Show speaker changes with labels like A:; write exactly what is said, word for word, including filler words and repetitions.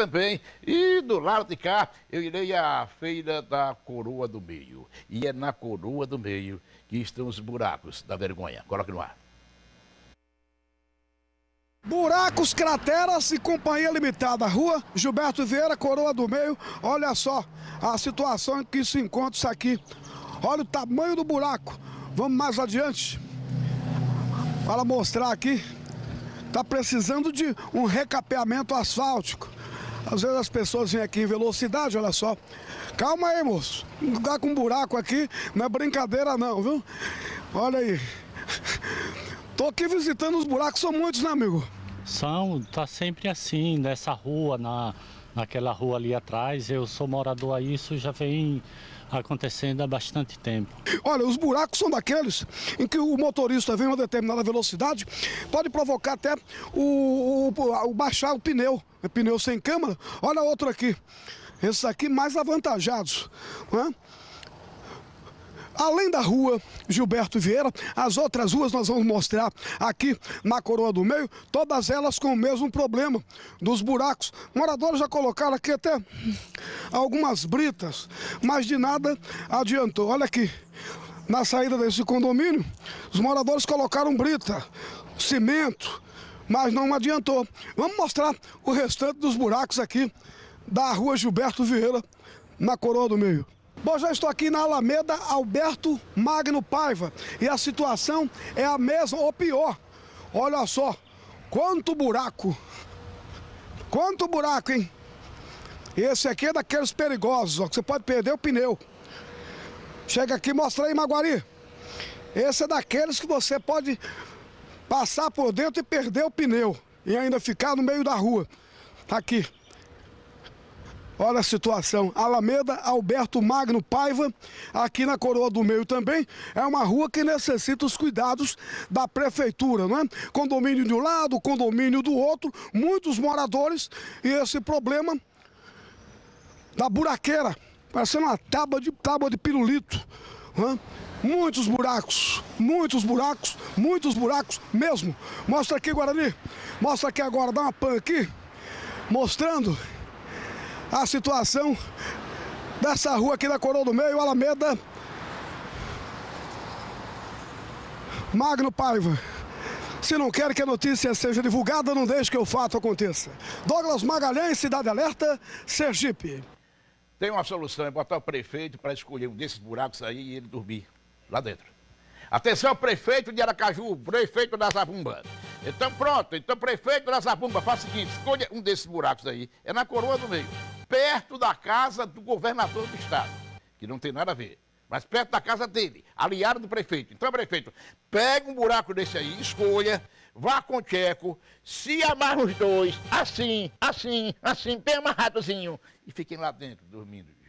A: também. E do lado de cá, eu irei à Feira da Coroa do Meio. E é na Coroa do Meio que estão os buracos da vergonha. Coloque no ar.
B: Buracos, crateras e companhia limitada. Rua Gilberto Vieira, Coroa do Meio. Olha só a situação em que se encontra isso aqui. Olha o tamanho do buraco. Vamos mais adiante para mostrar aqui. Está precisando de um recapeamento asfáltico. Às vezes as pessoas vêm aqui em velocidade, olha só. Calma aí, moço. Um lugar com buraco aqui não é brincadeira não, viu? Olha aí. Tô aqui visitando os buracos, são muitos, né, amigo?
C: São, tá sempre assim, nessa rua, na, naquela rua ali atrás. Eu sou morador aí, isso já vem acontecendo há bastante tempo.
B: Olha, os buracos são daqueles em que o motorista vem a uma determinada velocidade, pode provocar até o, o, o baixar o pneu, o pneu sem câmara. Olha outro aqui, esses aqui mais avantajados, né? Além da rua Gilberto Vieira, as outras ruas nós vamos mostrar aqui na Coroa do Meio, todas elas com o mesmo problema dos buracos. Moradores já colocaram aqui até algumas britas, mas de nada adiantou. Olha aqui, na saída desse condomínio, os moradores colocaram brita, cimento, mas não adiantou. Vamos mostrar o restante dos buracos aqui da rua Gilberto Vieira, na Coroa do Meio. Bom, já estou aqui na Alameda Alberto Magno Paiva e a situação é a mesma ou pior. Olha só, quanto buraco, quanto buraco, hein? Esse aqui é daqueles perigosos, ó, que você pode perder o pneu. Chega aqui, mostra aí, Maguari. Esse é daqueles que você pode passar por dentro e perder o pneu e ainda ficar no meio da rua. Tá aqui. Olha a situação, Alameda Alberto Magno Paiva, aqui na Coroa do Meio também, é uma rua que necessita os cuidados da prefeitura, não é? Condomínio de um lado, condomínio do outro, muitos moradores e esse problema da buraqueira, parecendo uma tábua de, tábua de pirulito, não é? Muitos buracos, muitos buracos, muitos buracos mesmo. Mostra aqui, Guarani, mostra aqui agora, dá uma pan aqui, mostrando a situação dessa rua aqui da Coroa do Meio, Alameda Magno Paiva. Se não quer que a notícia seja divulgada, não deixe que o fato aconteça. Douglas Magalhães, Cidade Alerta, Sergipe.
A: Tem uma solução, é botar o prefeito para escolher um desses buracos aí e ele dormir lá dentro. Atenção, prefeito de Aracaju, prefeito da Zabumba. Então pronto, então prefeito da Zabumba, faz o seguinte, escolha um desses buracos aí, é na Coroa do Meio, perto da casa do governador do estado, que não tem nada a ver, mas perto da casa dele, aliado do prefeito. Então, prefeito, pega um buraco desse aí, escolha, vá com o tcheco, se amarra os dois, assim, assim, assim, bem amarradozinho, e fiquem lá dentro, dormindo.